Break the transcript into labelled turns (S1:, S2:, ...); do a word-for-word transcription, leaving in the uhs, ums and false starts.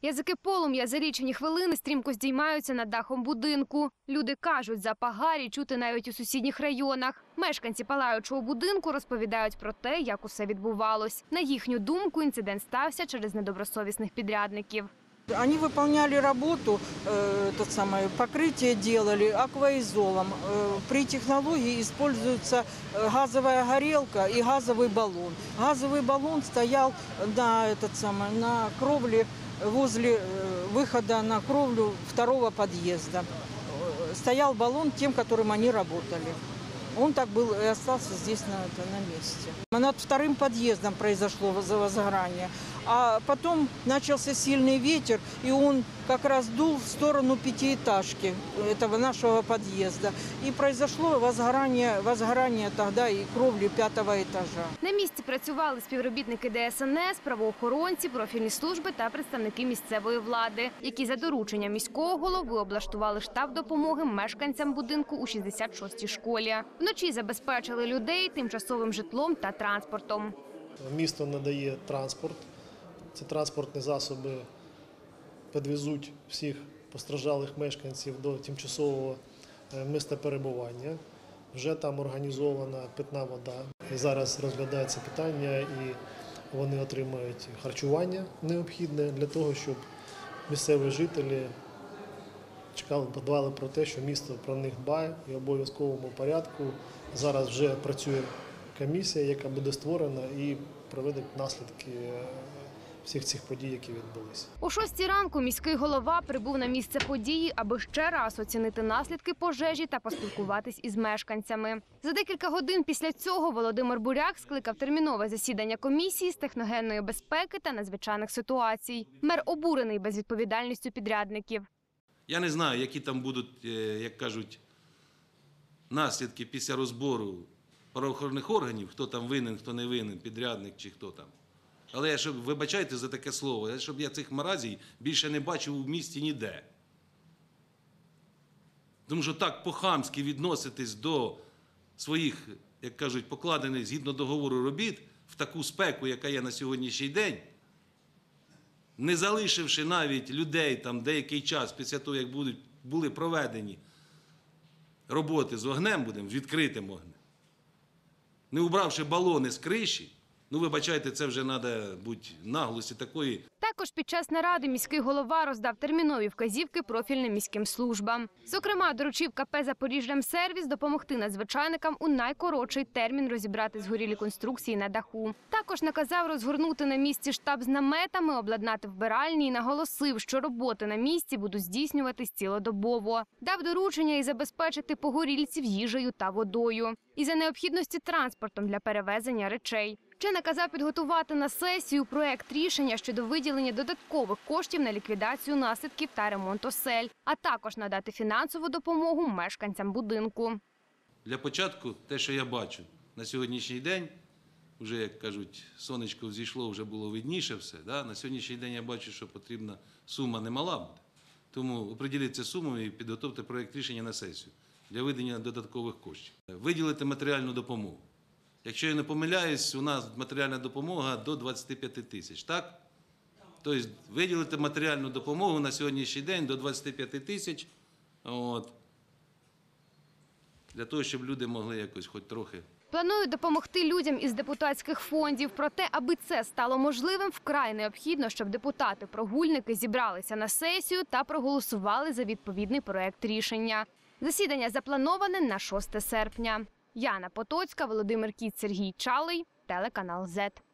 S1: Язики полум'я за лічені хвилини стрімко здіймаються над дахом будинку. Люди кажуть, запах гарі чути навіть у сусідніх районах. Мешканці палаючого будинку розповідають про те, як усе відбувалось. На їхню думку, інцидент стався через недобросовісних підрядників.
S2: Они выполняли работу, э, тот самое, покрытие делали акваизолом. Э, при технологии используется газовая горелка и газовый баллон. Газовый баллон стоял на, этот самый, на кровле возле выхода на кровлю второго подъезда. Стоял баллон тем, которым они работали. Он так был и остался здесь на, на месте. Над вторым подъездом произошло возгорание. А потом начался сильный ветер, и он как раз дул в сторону пятиэтажки этого нашего подъезда. И произошло возгорание, возгорание тогда и кровли пятого этажа.
S1: На місці працювали співробітники Де Ес Ен Ес, правоохоронці, профільні служби та представники місцевої влади, які за дорученням міського голови облаштували штаб допомоги мешканцям будинку у шістдесят шостій школі. Вночі забезпечили людей тимчасовим житлом та транспортом.
S3: Місто надає транспорт. Ці транспортні засоби підвезуть всіх постраждалих мешканців до тимчасового місця перебування. Вже там організована питна вода. І зараз розглядається питання, і вони отримають харчування необхідне для того, щоб місцеві жителі чекали, подбали про те, що місто про них дбає і в обов'язковому порядку. Зараз вже працює комісія, яка буде створена і проведе наслідки всіх цих подій, які відбулися.
S1: О шостій ранку міський голова прибув на місце події, аби ще раз оцінити наслідки пожежі та поспілкуватись із мешканцями. За декілька годин після цього Володимир Буряк скликав термінове засідання комісії з техногенної безпеки та надзвичайних ситуацій. Мер обурений безвідповідальністю підрядників.
S4: Я не знаю, які там будуть, як кажуть, наслідки після розбору правоохоронних органів, хто там винен, хто не винен, підрядник чи хто там. Але я, щоб, вибачайте за таке слово, щоб я цих маразій більше не бачив у місті ніде. Тому що так по-хамськи відноситись до своїх, як кажуть, покладених згідно договору робіт в таку спеку, яка є на сьогоднішній день, не залишивши навіть людей там деякий час після того, як будуть, були проведені роботи з вогнем, будемо, з відкритим вогнем, не убравши балони з криші, ну, вибачайте, це вже треба бути наглості такої.
S1: Також під час наради міський голова роздав термінові вказівки профільним міським службам. Зокрема, доручив ка пе «Запоріжремсервіс» допомогти надзвичайникам у найкоротший термін розібрати згорілі конструкції на даху. Також наказав розгорнути на місці штаб з наметами, обладнати вбиральні і наголосив, що роботи на місці будуть здійснюватись цілодобово. Дав доручення і забезпечити погорільців їжею та водою. І за необхідності транспортом для перевезення речей. Ще наказав підготувати на сесію проект рішення щодо виділення додаткових коштів на ліквідацію наслідків та ремонт осель, а також надати фінансову допомогу мешканцям будинку.
S4: Для початку, те, що я бачу на сьогоднішній день, вже, як кажуть, сонечко взійшло, вже було видніше все. Да? На сьогоднішній день я бачу, що потрібна сума немала буде. Тому оприділіться сумою і підготовте проект рішення на сесію для виділення додаткових коштів. Виділити матеріальну допомогу. Якщо я не помиляюсь, у нас матеріальна допомога до двадцяти п'яти тисяч, так? Тобто виділити матеріальну допомогу на сьогоднішній день до двадцяти п'яти тисяч, от, для того, щоб люди могли якось хоч трохи.
S1: Планують допомогти людям із депутатських фондів. Проте, аби це стало можливим, вкрай необхідно, щоб депутати-прогульники зібралися на сесію та проголосували за відповідний проект рішення. Засідання заплановане на шосте серпня. Яна Потоцька, Володимир Кіт, Сергій Чалий, телеканал зет.